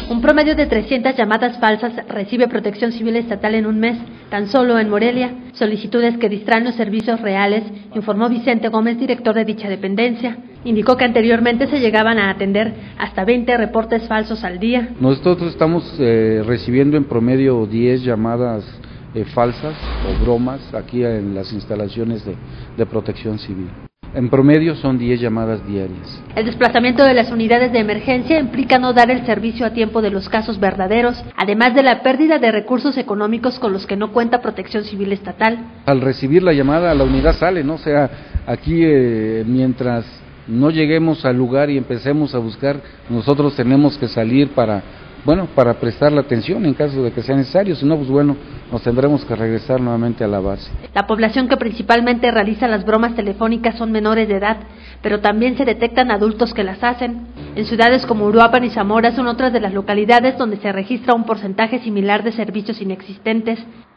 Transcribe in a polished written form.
Un promedio de 300 llamadas falsas recibe Protección Civil Estatal en un mes, tan solo en Morelia, solicitudes que distraen los servicios reales, informó Vicente Gómez, director de dicha dependencia. Indicó que anteriormente se llegaban a atender hasta 20 reportes falsos al día. Nosotros estamos recibiendo en promedio 10 llamadas falsas o bromas aquí en las instalaciones de Protección Civil. En promedio son 10 llamadas diarias. El desplazamiento de las unidades de emergencia implica no dar el servicio a tiempo de los casos verdaderos, además de la pérdida de recursos económicos con los que no cuenta Protección Civil Estatal. Al recibir la llamada, la unidad sale, ¿no? O sea, aquí mientras no lleguemos al lugar y empecemos a buscar, nosotros tenemos que salir para prestar la atención en caso de que sea necesario, si no, pues bueno, nos tendremos que regresar nuevamente a la base. La población que principalmente realiza las bromas telefónicas son menores de edad, pero también se detectan adultos que las hacen. En ciudades como Uruapan y Zamora son otras de las localidades donde se registra un porcentaje similar de servicios inexistentes.